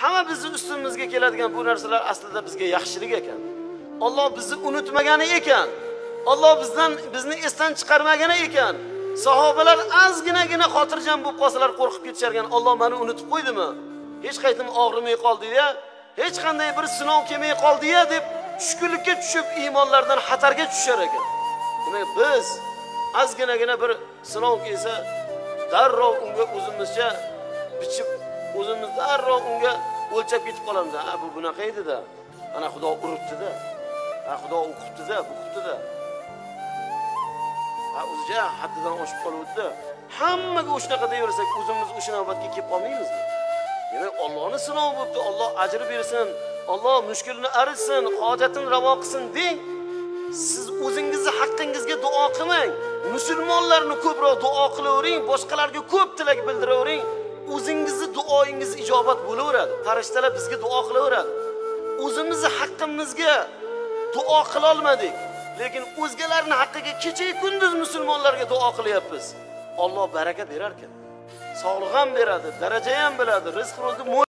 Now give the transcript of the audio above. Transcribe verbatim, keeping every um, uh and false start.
hamma bizning ustimizga keladigan bu narsalar aslida bizga yaxshilik ekan. Alloh bizni unutmagani ekan. Alloh bizdan bizni esdan chiqarmagani ekan. Sahobalar ozginagina xotirjam bo'lib qolsalar qo'rqib ketishar ekan. Alloh meni unutib qo'ydimi? Hech qaytim og'rimay qoldi-ya, hech qanday bir sinov kelmay qoldi-ya deb tushkunlikka tushib iymonlardan xatarga tushar ekan. Demak biz ozginagina bir sinov kelsa darrov unga o'zimizcha bichib o'zimiz darrov unga o'lchab ketib qolamiz. Ha bu bunaqa edi-da. Ana Xudo uribdi-da. Ha Xudo o'qibdi-da, o'qibdi-da. Ha o'zicha haddidan oshib qolibdi. Hammaga o'shnaqa deyaversak, o'zimiz o'sha navbatga kelib qolmaymizmi? Demak, Allohning sinovi bo'libdi. Alloh ajr bersin, Alloh mushkulini aritsin, hojatini ravo qilsin deng. Siz o'zingizning haqqingizga duo qilmang. Musulmonlarni ko'proq duo qilavering, boshqalarga ko'p tilak bildiravering. O'zingizning duoingiz ijobat bo'laveradi. Farishtalar bizga duo qilaveradi. O'zimizning haqqimizga duo qila olmadik, lekin o'zgalarning haqqiga kecha kunduz musulmonlarga duo qilyapmiz. Alloh baraka berar ekan. Sog'lik ham beradi, daraja ham beradi, rizq ro'zi